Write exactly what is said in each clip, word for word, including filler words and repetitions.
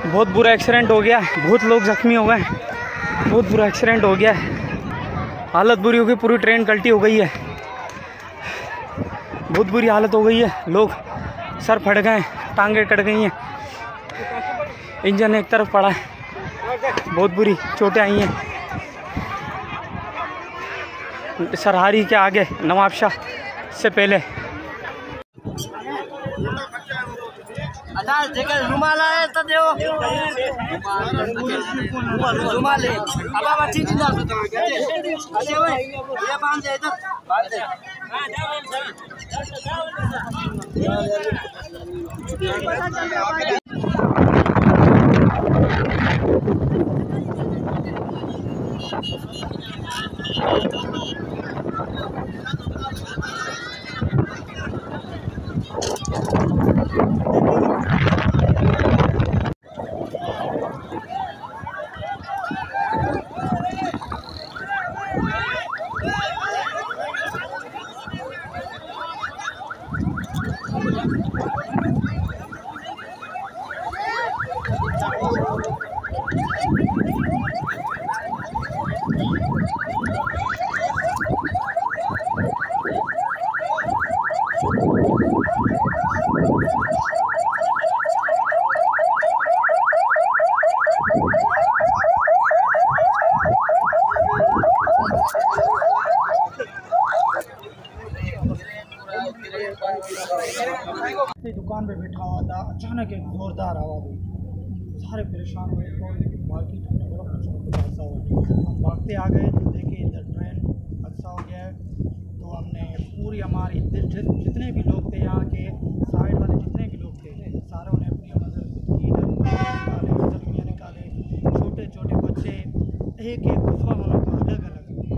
बहुत बुरा एक्सीडेंट हो गया, बहुत लोग जख्मी हो गए, बहुत बुरा एक्सीडेंट हो गया, हालत बुरी हो गई, पूरी ट्रेन कल्टी हो गई है, बहुत बुरी हालत हो गई है, लोग सर फट गए, टांगें कट गई हैं, इंजन एक तरफ पड़ा है, बहुत बुरी चोटें आई हैं। सरहारी के आगे नवाबशाह से पहले रुमाल आया तो दो रुमाल अब अब ठीक ना अच्छे भाई ये बांध दे इधर बांध दे दुकान पे बैठा हुआ था, अचानक एक जोरदार आवाज़ हुई, सारे परेशान हुए, मार्केट में बड़ा कुछ हादसा हुआ। हम भागते आ गए तो देखे इधर ट्रेन हादसा हो गया है। तो हमने पूरी हमारी जितने भी लोग थे, यहाँ के साइड वाले जितने भी लोग थे, सारों ने अपनी मदद की, इधर निकाले, जख्मियाँ निकाले, छोटे छोटे बच्चे, एक एक गुस्सा वालों का अलग अलग।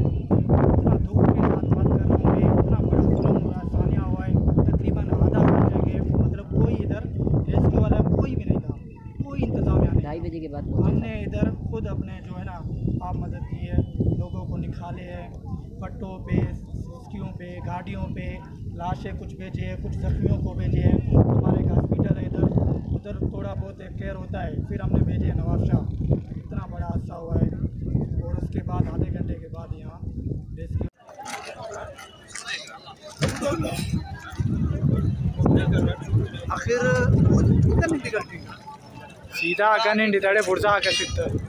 इतना दुख के साथ बात कर रहा हूँ, इतना बड़ा जुल्म हुआ, सानिया हुआ है, तकरीबन आधा घंटे के, मतलब कोई इधर रेस्क्यू वाला कोई भी नहीं था, कोई इंतजाम नहीं। ढाई बजे के बाद हमने इधर खुद अपने जो है ना आप मदद की है, लोगों को निकाले हैं, पट्टों पे, रेस्क्यू पे, गाड़ियों पे, लाशें कुछ भेजे हैं, कुछ जख्मियों को भेजे हैं। हमारे एक हॉस्पिटल है इधर, उधर थोड़ा बहुत केयर होता है, फिर हमने भेजे हैं नवाबशाह। इतना बड़ा हादसा हुआ है, और उसके बाद आधे घंटे के बाद यहाँ रेस्क्यू आखिर सीधा आका नहीं तड़े पुढचा आकर्षित